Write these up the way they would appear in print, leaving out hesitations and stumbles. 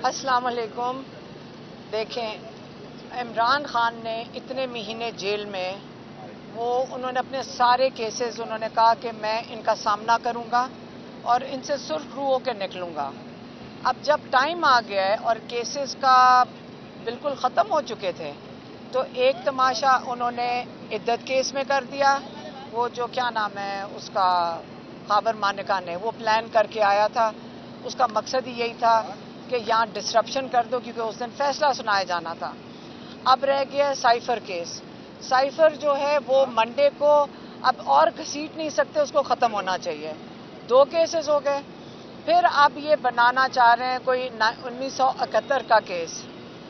अस्सलाम वालेकुम। देखें, इमरान खान ने इतने महीने जेल में उन्होंने अपने सारे केसेस उन्होंने कहा कि मैं इनका सामना करूंगा और इनसे सुरखरू होकर निकलूंगा। अब जब टाइम आ गया है और केसेस का बिल्कुल ख़त्म हो चुके थे तो एक तमाशा उन्होंने इद्दत केस में कर दिया। वो जो क्या नाम है उसका, खाबर मानिका ने वो प्लान करके आया था। उसका मकसद ही यही था कि यहाँ डिसरप्शन कर दो, क्योंकि उस दिन फैसला सुनाया जाना था। अब रह गया साइफर केस। साइफर जो है वो मंडे को अब और घसीट नहीं सकते, उसको ख़त्म होना चाहिए। 2 केसेस हो गए, फिर अब ये बनाना चाह रहे हैं कोई 1971 का केस।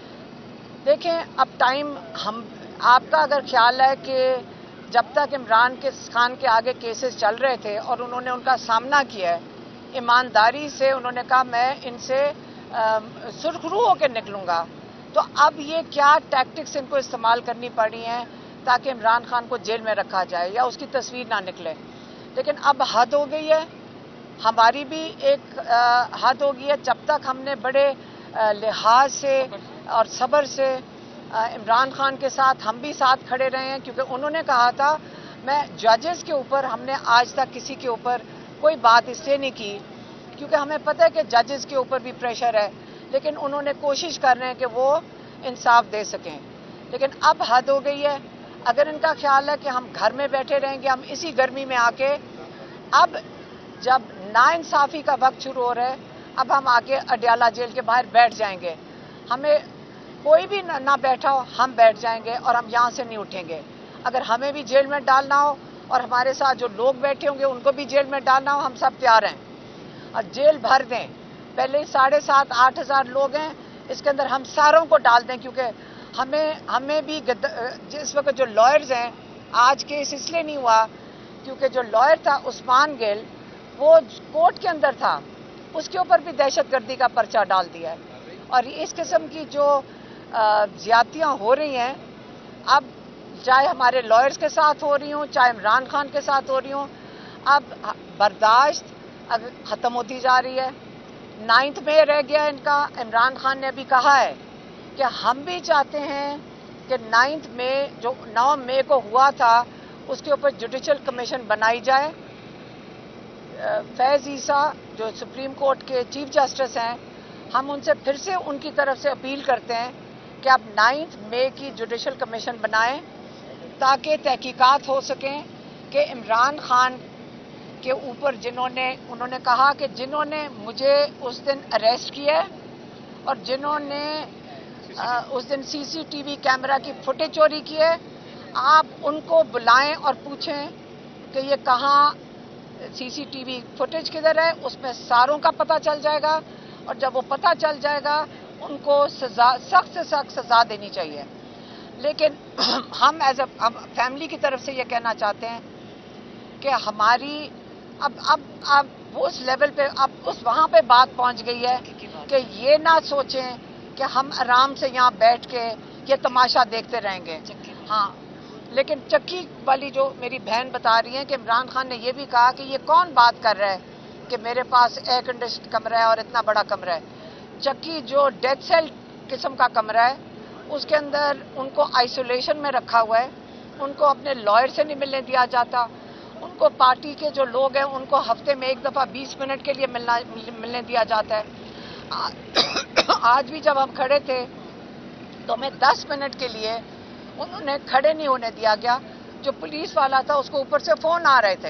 देखें, अब टाइम आपका अगर ख्याल है कि जब तक इमरान खान के आगे केसेस चल रहे थे और उन्होंने उनका सामना किया है, ईमानदारी से उन्होंने कहा मैं इनसे सुरखरू होकर निकलूंगा, तो अब ये क्या टैक्टिक्स इनको इस्तेमाल करनी पड़ी हैं ताकि इमरान खान को जेल में रखा जाए या उसकी तस्वीर ना निकले। लेकिन अब हद हो गई है, हमारी भी एक हद हो गई है। जब तक हमने बड़े लिहाज से और सब्र से इमरान खान के साथ हम भी साथ खड़े रहे हैं, क्योंकि उन्होंने कहा था मैं जजेस के ऊपर, हमने आज तक किसी के ऊपर कोई बात इसलिए नहीं की क्योंकि हमें पता है कि जजेस के ऊपर भी प्रेशर है, लेकिन उन्होंने कोशिश कर रहे हैं कि वो इंसाफ दे सकें। लेकिन अब हद हो गई है। अगर इनका ख्याल है कि हम घर में बैठे रहेंगे, हम इसी गर्मी में आके, अब जब नाइंसाफ़ी का वक्त शुरू हो रहा है, अब हम आके अडयाला जेल के बाहर बैठ जाएंगे। हमें कोई भी ना बैठा हो, हम बैठ जाएंगे और हम यहाँ से नहीं उठेंगे। अगर हमें भी जेल में डालना हो और हमारे साथ जो लोग बैठे होंगे उनको भी जेल में डालना हो, हम सब तैयार हैं और जेल भर दें। पहले 7,500-8 हज़ार लोग हैं, इसके अंदर हम सारों को डाल दें, क्योंकि हमें भी जिस वक्त जो लॉयर्स हैं, आज केस इसलिए नहीं हुआ क्योंकि जो लॉयर था उस्मान गिल, वो कोर्ट के अंदर था, उसके ऊपर भी दहशतगर्दी का पर्चा डाल दिया है। और इस किस्म की जो ज़्यादतियाँ हो रही हैं, अब चाहे हमारे लॉयर्स के साथ हो रही हों, चाहे इमरान खान के साथ हो रही हों, अब बर्दाश्त ख़त्म होती जा रही है। 9 मई रह गया इनका। इमरान खान ने अभी कहा है कि हम भी चाहते हैं कि 9 मई को हुआ था उसके ऊपर जुडिशल कमीशन बनाई जाए। फैज़ ईसा जो सुप्रीम कोर्ट के चीफ जस्टिस हैं, हम उनसे फिर से उनकी तरफ से अपील करते हैं कि आप 9 मई की जुडिशल कमीशन बनाएं ताकि तहकीकात हो सकें कि इमरान खान के ऊपर उन्होंने कहा कि जिन्होंने मुझे उस दिन अरेस्ट किया और जिन्होंने उस दिन सीसीटीवी कैमरा की फुटेज चोरी की है, आप उनको बुलाएं और पूछें कि ये कहाँ सीसीटीवी फुटेज किधर है। उसमें सारों का पता चल जाएगा और जब वो पता चल जाएगा उनको सख्त से सख्त सज़ा देनी चाहिए। लेकिन हम एज अ फैमिली की तरफ से ये कहना चाहते हैं कि हमारी अब उस लेवल पे, अब वहाँ पे बात पहुँच गई है कि ये ना सोचें कि हम आराम से यहाँ बैठ के ये तमाशा देखते रहेंगे। हाँ, लेकिन चक्की वाली जो मेरी बहन बता रही है कि इमरान खान ने ये भी कहा कि ये कौन बात कर रहा है कि मेरे पास एयर कंडीशन कमरा है और इतना बड़ा कमरा है। चक्की जो डेथ सेल किस्म का कमरा है, उसके अंदर उनको आइसोलेशन में रखा हुआ है, उनको अपने लॉयर से नहीं मिलने दिया जाता, उनको पार्टी के जो लोग हैं उनको हफ्ते में एक दफ़ा 20 मिनट के लिए मिलने दिया जाता है। आज भी जब हम खड़े थे तो हमें 10 मिनट के लिए उन्होंने खड़े नहीं होने दिया गया। जो पुलिस वाला था उसको ऊपर से फ़ोन आ रहे थे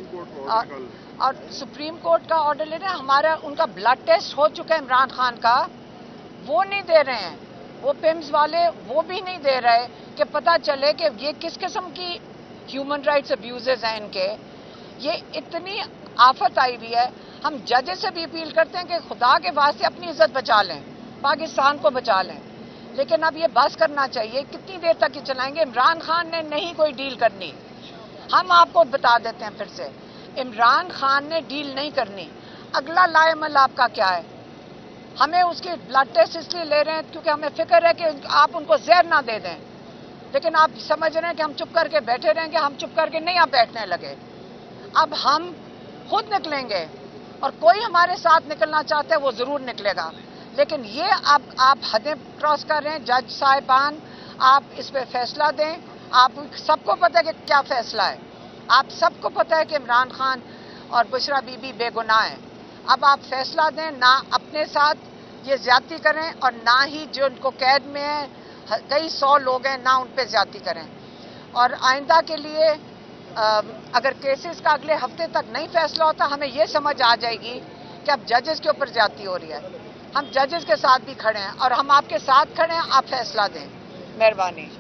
और सुप्रीम कोर्ट का ऑर्डर ले रहे हैं। हमारा उनका ब्लड टेस्ट हो चुका है इमरान खान का, वो नहीं दे रहे हैं। वो पिम्स वाले वो भी नहीं दे रहे कि पता चले कि ये किस किस्म की ह्यूमन राइट्स अब्यूजेस हैं इनके। ये इतनी आफत आई हुई है। हम जजेस से भी अपील करते हैं कि खुदा के वास्ते अपनी इज्जत बचा लें, पाकिस्तान को बचा लें। लेकिन अब ये बस करना चाहिए। कितनी देर तक ये चलाएंगे? इमरान खान ने नहीं कोई डील करनी। हम आपको बता देते हैं फिर से, इमरान खान ने डील नहीं करनी। अगला लाएमल आपका क्या है? हमें उसके ब्लड टेस्ट इसलिए ले रहे हैं क्योंकि हमें फिक्र है कि आप उनको जहर ना दे दें। लेकिन आप समझ रहे हैं कि हम चुप करके बैठे रहेंगे। हम चुप करके नहीं आप बैठने लगे। अब हम खुद निकलेंगे और कोई हमारे साथ निकलना चाहता है वो ज़रूर निकलेगा। لیکن یہ آپ حدیں کراس کر رہے ہیں. جج صاحبان آپ اس پہ فیصلہ دیں. آپ سب کو پتہ ہے کہ کیا فیصلہ ہے. آپ سب کو پتہ ہے کہ عمران خان اور بشرا بی بی بے گناہ ہیں. اب آپ فیصلہ دیں. نہ اپنے ساتھ یہ زیادتی کریں اور نہ ہی جو ان کو قید میں ہیں کئی 100 لوگ ہیں نہ ان پہ زیادتی کریں. اور آئندہ کے لیے اگر کیسز کا اگلے ہفتے تک نہیں فیصلہ ہوتا ہمیں یہ سمجھ آ جائے گی کہ اب ججز کے اوپر زیادتی ہو رہی ہے. ہم ججز کے ساتھ بھی کھڑے ہیں اور ہم آپ کے ساتھ کھڑے ہیں. آپ فیصلہ دیں. مہربانی.